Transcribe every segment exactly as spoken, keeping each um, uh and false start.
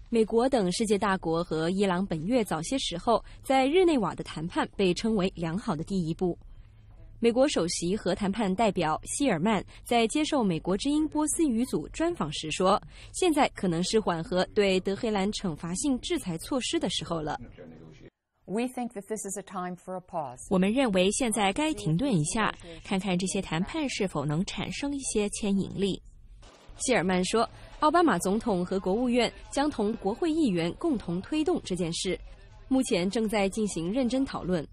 美国等世界大国和伊朗本月早些时候在日内瓦的谈判被称为良好的第一步。美国首席核谈判代表希尔曼在接受美国之音波斯语组专访时说，现在可能是缓和对德黑兰惩罚性制裁措施的时候了。 我们认为现在该停顿一下，看看这些谈判是否能产生一些牵引力。 希尔曼说，奥巴马总统和国务院将同国会议员共同推动这件事，目前正在进行认真讨论。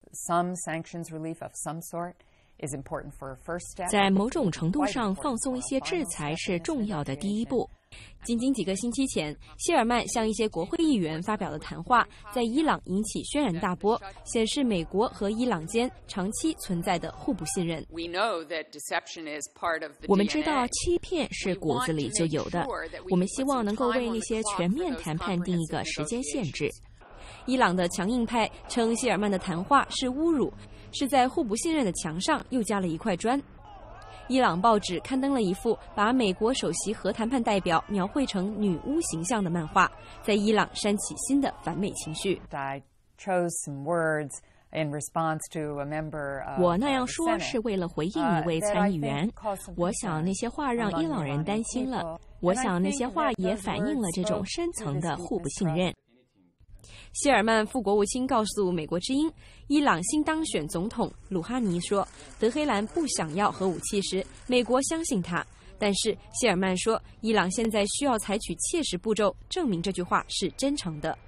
在某种程度上，放松一些制裁是重要的第一步。 仅仅几个星期前，希尔曼向一些国会议员发表的谈话，在伊朗引起轩然大波，显示美国和伊朗间长期存在的互不信任。 我们知道欺骗是骨子里就有的，我们希望能够为那些全面谈判定一个时间限制。 伊朗的强硬派称希尔曼的谈话是侮辱，是在互不信任的墙上又加了一块砖。伊朗报纸刊登了一幅把美国首席核谈判代表描绘成女巫形象的漫画，在伊朗煽起新的反美情绪。 我那样说是为了回应一位参议员，我想那些话让伊朗人担心了，我想那些话也反映了这种深层的互不信任。 希尔曼副国务卿告诉美国之音，伊朗新当选总统鲁哈尼说，德黑兰不想要核武器时，美国相信他。但是希尔曼说，伊朗现在需要采取切实步骤，证明这句话是真诚的。